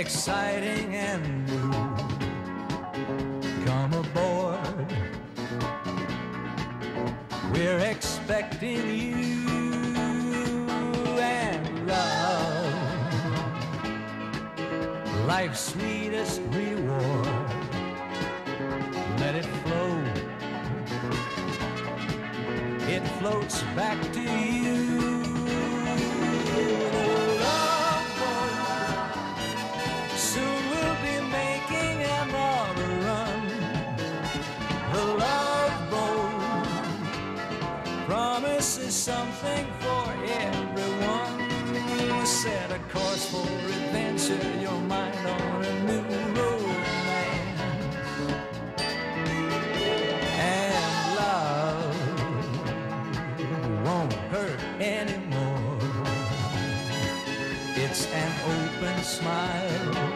exciting and new. Come aboard, we're expecting you and love, life's sweetest reward. Let it flow, it floats back to you. The love boat, soon we'll be making another run. The love boat promises something for everyone. Set a course for adventure, your mind on a new romance. And love won't hurt anymore. It's an open smile